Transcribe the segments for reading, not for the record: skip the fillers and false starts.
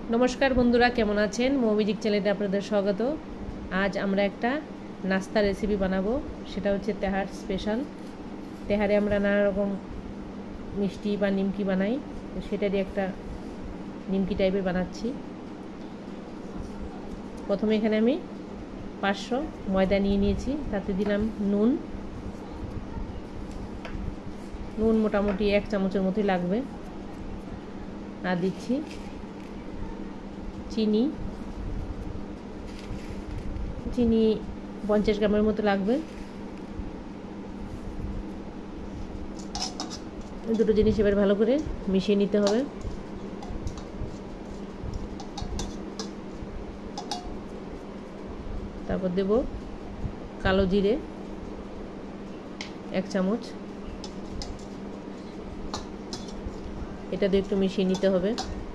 নমস্কার বন্ধুরা, কেমন আছেন? মৌমিজিক চ্যানেলে আপনাদের স্বাগত। আজ আমরা একটা নাস্তা রেসিপি বানাবো, সেটা হচ্ছে তেহার স্পেশাল। তেহারে আমরা নানা রকম মিষ্টি বা নিমকি বানাই, তো সেটারই একটা নিমকি টাইপের বানাচ্ছি। প্রথমে এখানে আমি 500 ময়দা নিয়ে নিয়েছি, তাতে দিলাম নুন মোটামুটি 1 চামচের মতোই লাগবে। আর দিচ্ছি চিনি 50 গ্রামের মতো লাগবে। দুটো জিনিস এবার ভালো করে মিশিয়ে নিতে হবে। তারপর দেব কালো জিরে 1 চামচ, এটা দিয়ে একটু মিশিয়ে নিতে হবে।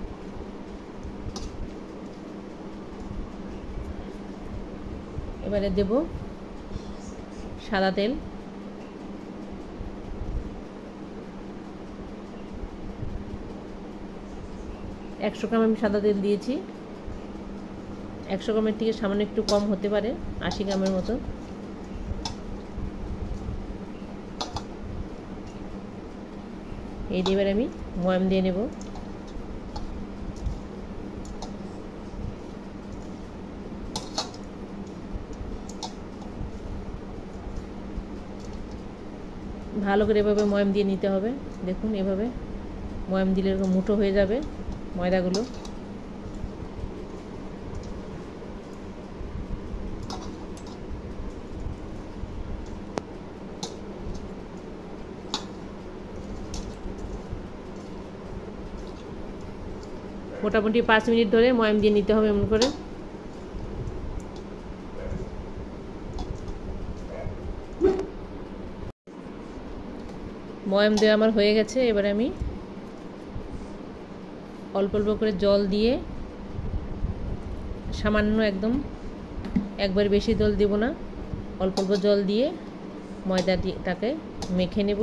এবারে দেব সাদা তেল, একশো গ্রাম আমি সাদা তেল দিয়েছি। 100 গ্রামের থেকে সামান্য একটু কম হতে পারে, 80 গ্রামের মতো। এই দিয়ে এবার আমি ময়াম দিয়ে নেব। ভালো করে এভাবে ময়াম দিয়ে নিতে হবে। দেখুন, এভাবে ময়াম দিলে এরকম মুঠো হয়ে যাবে ময়দাগুলো। মোটামুটি 5 মিনিট ধরে ময়াম দিয়ে নিতে হবে এমন করে। ময়াম দেওয়া আমার হয়ে গেছে। এবার আমি অল্প অল্প করে জল দিয়ে, সামান্য একদম, একবার বেশি জল দেব না, অল্প অল্প জল দিয়ে ময়দাটাকে মেখে নেব।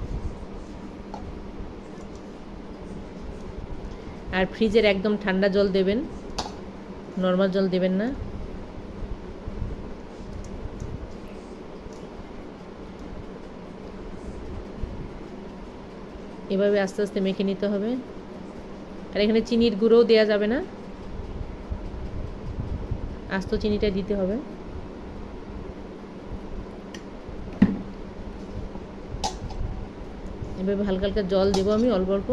আর ফ্রিজের একদম ঠান্ডা জল দেবেন, নর্মাল জল দেবেন না। এভাবে আস্তে আস্তে মেখে নিতে হবে। আর এখানে চিনির গুঁড়োও দেওয়া যাবে না, আস্ত চিনিটা দিতে হবে। এভাবে হালকা হালকা জল দেবো আমি অল্প অল্প,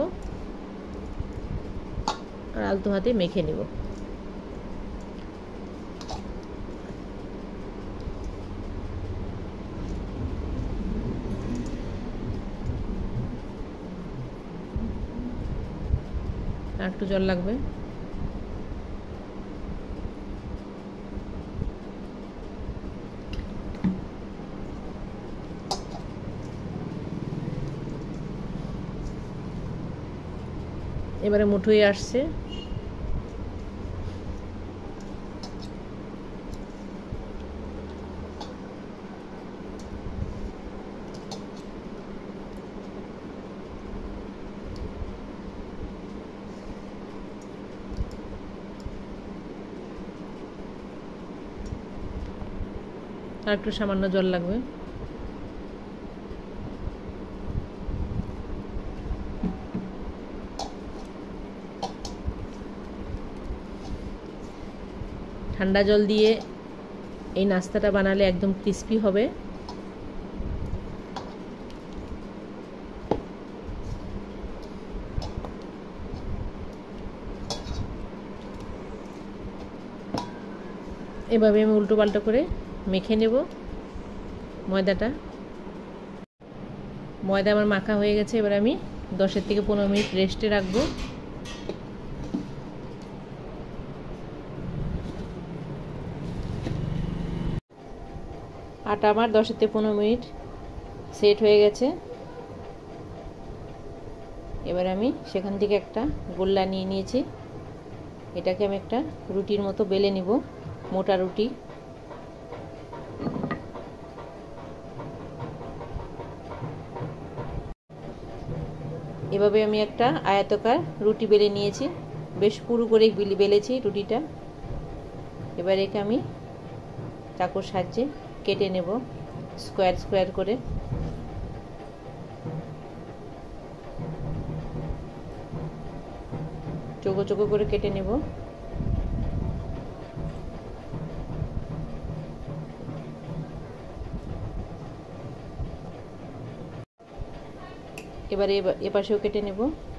আর আলতো হাতে মেখে নেব। আর একটু জল লাগবে। এবারে মুঠো হয়ে আসছে। আর একটু সামান্য জল লাগবে। ঠান্ডা জল দিয়ে এই নাস্তাটা বানালে একদম ক্রিস্পি হবে। এভাবে আমি উল্টো পাল্টো করে মেখে নেব ময়দাটা। ময়দা আমার মাখা হয়ে গেছে। এবার আমি 10 থেকে 15 মিনিট রেস্টে রাখবো। আটা আমার 10 থেকে 15 মিনিট সেট হয়ে গেছে। এবার আমি সেখান থেকে একটা গোল্লা নিয়ে নিয়েছি। এটাকে আমি একটা রুটির মতো বেলে নিব, মোটা রুটি। এভাবে আমি একটা আয়তাকার রুটি বেলে নিয়েছি। বেশ পুরু করে বেলেছি রুটিটা। এবার একে আমি চাকুর সাহায্যে কেটে নেব স্কোয়ার স্কোয়ার করে। চৌকো চৌকো করে কেটে নেব। এবারে এপাশেও কেটে নেব।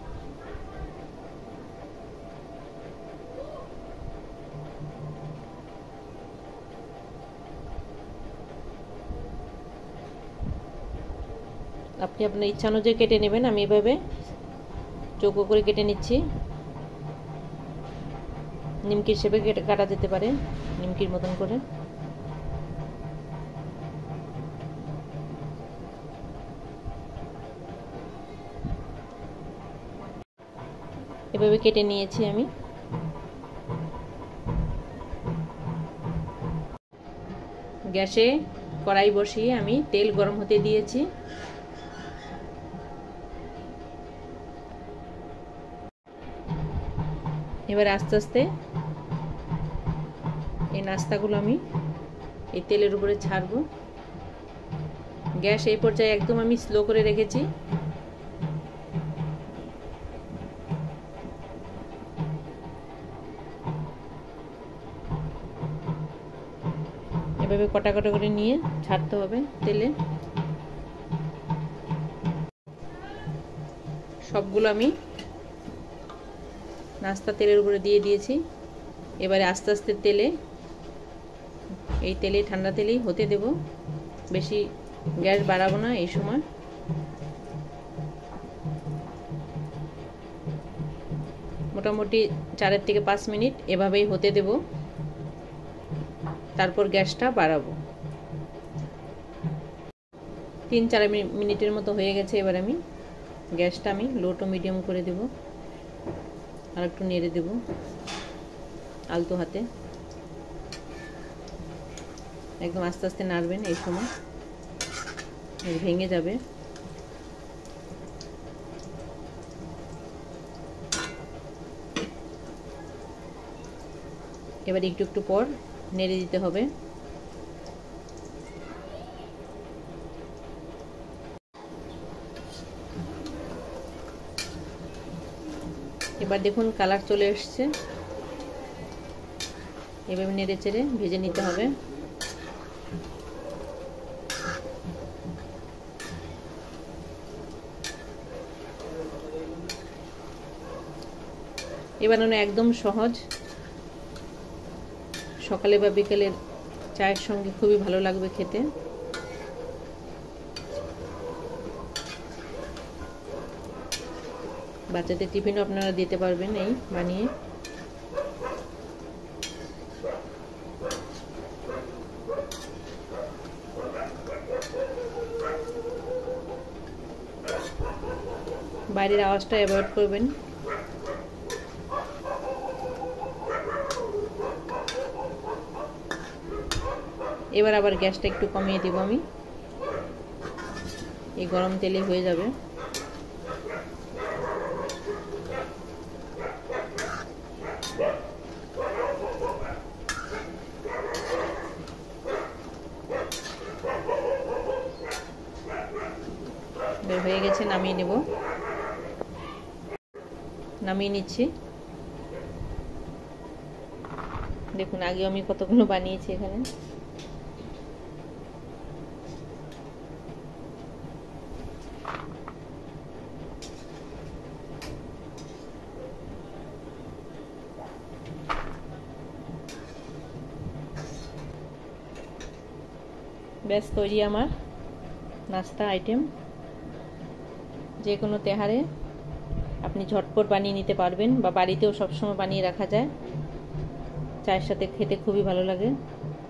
আপনি আপনার ইচ্ছা অনুযায়ী কেটে নেবেন। আমি এভাবে চৌকো করে কেটে নিচ্ছি। নিমকির শেপে কাটা যেতে পারে, নিমকির মতন করে। এভাবে কেটে নিয়েছি আমি। গ্যাসে কড়াই বসিয়ে আমি তেল গরম হতে দিয়েছি। এবার আস্তে আস্তে এই নাস্তাগুলো আমি এই তেলের উপরে ছাড়বো। গ্যাস এই পর্যায়ে একদম আমি স্লো করে রেখেছি। এভাবে কটা কটা করে নিয়ে ছাড়তে হবে তেলে। সবগুলো আমি নাস্তা তেলের উপরে দিয়ে দিয়েছি। এবারে আস্তে আস্তে এই তেলে ঠান্ডা তেলেই হতে দেব, বেশি গ্যাস বাড়াবো না এই সময়। মোটামুটি 4 থেকে 5 মিনিট এভাবেই হতে দেব, তারপর গ্যাসটা বাড়াবো। 3-4 মিনিটের মতো হয়ে গেছে। এবার আমি গ্যাসটা লো টু মিডিয়াম করে দেব, আর একটু নেড়ে দেব আলতো হাতে। একদম আস্তে আস্তে নাড়বেন, এই সময় ভেঙে যাবে। এবার একটু একটু পর নেড়ে দিতে হবে। এবার দেখুন কালার চলে এসছে। এভাবে নেড়ে চেড়ে ভেজে নিতে হবে। এ বানানো একদম সহজ, সকালে বা বিকেলের চায়ের সঙ্গে খুবই ভালো লাগবে খেতে। বাচ্চাদের টিফিনও আপনারা দিতে পারবেন এই বানিয়ে। বাইরের আওয়াজটা অ্যাভয়েড করবেন। এবার আবার গ্যাসটা একটু কমিয়ে দেব আমি, এই গরম তেলে হয়ে যাবে। হয়ে গেছে, নামিয়ে নেব। নামিয়ে নিচ্ছি। দেখুন আগে আমি কতগুলো বানিয়েছি এখানে। ব্যাস তৈরি আমার নাস্তা আইটেম। যে কোনো তেহারে আপনি ঝটপট বানিয়ে নিতে পারবেন, বা বাড়িতেও সবসময় বানিয়ে রাখা যায়। চায়ের সাথে খেতে খুবই ভালো লাগে।